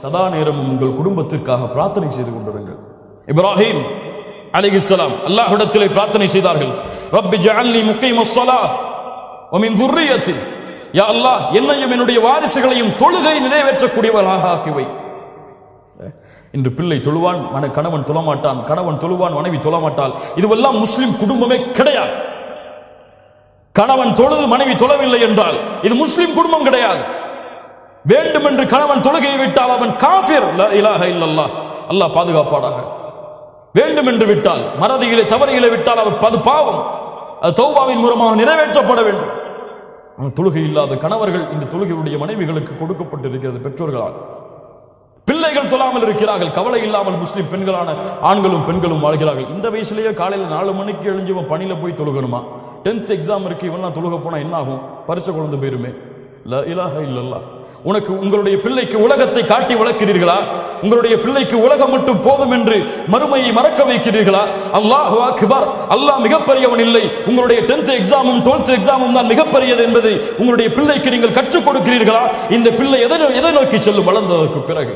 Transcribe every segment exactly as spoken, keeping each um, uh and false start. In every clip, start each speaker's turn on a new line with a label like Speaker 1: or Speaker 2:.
Speaker 1: சதா நேரமும் உங்கள் குடும்பத்திற்காக பிரார்த்தனை செய்து கொண்டிருங்கள். இப்ராஹிம் அலைஹிஸ்ஸலாம் அல்லாஹ்விடத்திலே பிரார்த்தனை செய்தார்கள். ரப்பி ஜஅல்னி முகீமஸ் ஸலாத் வ மின் ذُرِّيَّتِي, யா அல்லாஹ் என்னையும் என்னுடைய வாரிசுகளையும் தொழுகை நிறைவேற்றக்கூடியவர்களாக ஆக்கிவை. இன்று பிள்ளை தொழுவான், மன கணவன் தொழமாட்டான், கணவன் தொழுவான், மனைவி தொழமாட்டாள். இதுவெல்லாம் முஸ்லிம் குடும்பமே கிடையாது. கணவன் தொழுது மனைவி தொழவில்லை என்றால் இது முஸ்லிம் குடும்பம் கிடையாது. வேண்டும் என்று கணவன் தொழுகையை விட்டால் அவன் காஃபிர். லா இலாஹ இல்லல்லாஹ், அல்லாஹ் பாதுகாப்பாடாக. வேண்டும் என்று விட்டால், மறதியிலே தவறிகளை விட்டால் அவர் பது பாவம், அது தௌபாவின் மூலமாக நிறைவேற்றப்பட வேண்டும். ஆனால் தொழுகை இல்லாத கணவர்கள் இந்த தொழுகையுடைய மனைவிகளுக்கு கொடுக்கப்பட்டிருக்கிறது பெற்றோர்களால். பிள்ளைகள் தொழாமல் இருக்கிறார்கள். கவலை இல்லாமல் முஸ்லிம் பெண்களான ஆண்களும் பெண்களும் வாழ்கிறார்கள். இந்த வயசுலேயே காலையில் நாலு மணிக்கு எழுஞ்சி பணியில போய் தொழுகணுமா? டென்த் எக்ஸாம் இருக்கு, இவெல்லாம் தொழுக போனா என்ன ஆகும்? பரிச்சை குழந்தை போயிருமே. லா இலாஹ இல்லல்லாஹ். உனக்கு உங்களுடைய பிள்ளைக்கு உலகத்தை காட்டி வளர்க்கிறீர்களா? உங்களுடைய பிள்ளைக்கு உலகம் மட்டும் போதும் என்று மறுமையை மறக்க வைக்கிறீர்களா? அல்லாஹு அக்பர், அல்லாஹ் மிகப்பெரியவன் இல்லை, உங்களுடைய டென்த் எக்ஸாமும் டுவெல்த் எக்ஸாமும் தான் மிகப்பெரியது என்பதை உங்களுடைய பிள்ளைக்கு நீங்கள் கற்றுக் கொடுக்கிறீர்களா? இந்த பிள்ளை எதை எதை நோக்கி செல்லும் வளர்ந்ததற்கு பிறகு?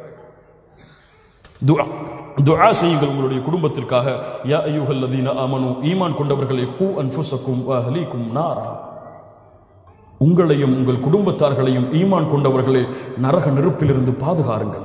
Speaker 1: துஆ துஆ செய்யுங்கள் உங்களுடைய குடும்பத்திற்காக. யா அய்யுஹல்லதீன ஆமனூ, ஈமான் கொண்டவர்களே, கூ அன்ஃபுஸக்கும் வ அஹ்லீக்கும் நாரா, உங்களையும் உங்கள் குடும்பத்தார்களையும் ஈமான் கொண்டவர்களே நரக நெருப்பிலிருந்து பாதுகாருங்கள்.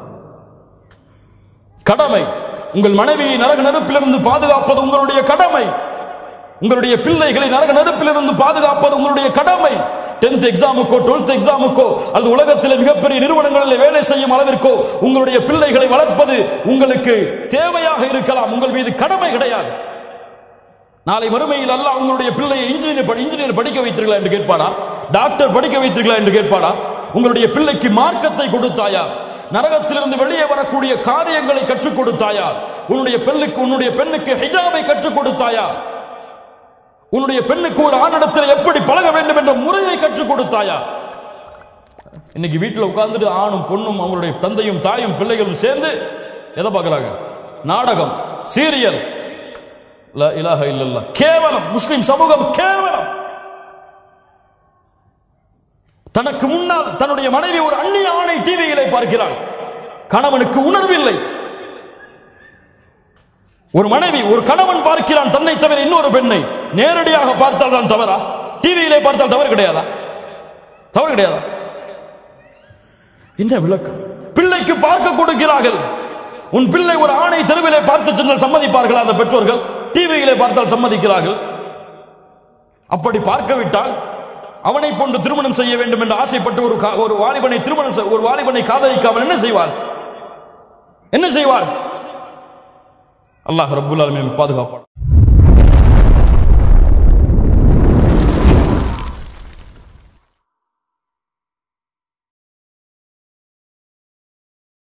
Speaker 1: கடமை. உங்கள் மனைவியை நரக நெருப்பிலிருந்து பாதுகாப்பது உங்களுடைய கடமை. உங்களுடைய பிள்ளைகளை நரக நெருப்பிலிருந்து பாதுகாப்பது உங்களுடைய கடமை. டென்த் எக்ஸாமுக்கோ டுவெல்த் எக்ஸாமுக்கோ அல்லது உலகத்தில் மிகப்பெரிய நிறுவனங்களில் வேலை செய்யும் அளவிற்கோ உங்களுடைய பிள்ளைகளை வளர்ப்பது உங்களுக்கு தேவையாக இருக்கலாம், உங்கள் மீது கடமை கிடையாது. நாளை மறுமையில் அல்லாஹ் உங்களுடைய பிள்ளையை இன்ஜினியர் இன்ஜினியர் படிக்க வைத்தீர்களா என்று கேட்பாடா? டாக்டர் படிக்க வைத்தீர்களா என்று கேட்பாடா? உங்களுடைய பிள்ளைக்கு மார்க்கத்தை கொடுத்தாயா? நரகத்திலிருந்து வெளியே வரக்கூடிய காரியங்களை கற்றுக் கொடுத்தாயா? உன்னுடைய பெண்ணுக்கு உன்னுடைய பெண்ணுக்கு ஹிஜாபை கற்றுக் கொடுத்தாயா? உன்னுடைய பெண்ணுக்கு ஒரு ஆணிடத்தில் எப்படி பழக வேண்டும் என்ற முறையை கற்றுக் கொடுத்தாயா? இன்னைக்கு வீட்டில் உட்கார்ந்துட்டு ஆணும் பொண்ணும் அவங்களுடைய தந்தையும் தாயும் பிள்ளைகளும் சேர்ந்து எதை பார்க்கறாங்க? நாடகம், சீரியல். லா இலாஹ இல்லல்லாஹ். கேவலம். முஸ்லிம் சமூகம் கேவலம். தனக்கு முன்னால் தன்னுடைய மனைவி ஒரு அந்நிய ஆணை டிவியிலே பார்க்கிறாள். கணவனுக்கு உணர்வில்லை. ஒரு மனைவி ஒரு கணவன் பார்க்கிறான் தன்னை தவிர இன்னொரு பெண்ணை. நேரடியாக பார்த்தால் தான் தவறா? டிவியிலே பார்த்தால் தவறு கிடையாதா? தவறு கிடையாதா? என்ன விளக்கம்? பிள்ளைக்கு பார்க்க கொடுக்கிறார்கள். உன் பிள்ளை ஒரு ஆணை தெருவிலே பார்த்து சென்றால் சம்மதிப்பார்கள் அந்த பெற்றோர்கள்? டிவியிலே பார்த்தால் சம்மதிக்கிறார்கள். அப்படி பார்க்கவிட்டால் அவனை போன்று திருமணம் செய்ய வேண்டும் என்று ஆசைப்பட்டு ஒரு ஒரு வாலிபனை திருமணம் ஒரு வாலிபனை காதலிக்காமல் என்ன செய்வாள்? என்ன செய்வாள்? அல்லாஹ் ரப்புல் ஆலமீன் பாதுகாப்பான்.